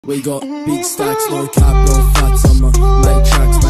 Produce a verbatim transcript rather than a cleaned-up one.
We got big stacks, no cap, no fats on my mic tracks.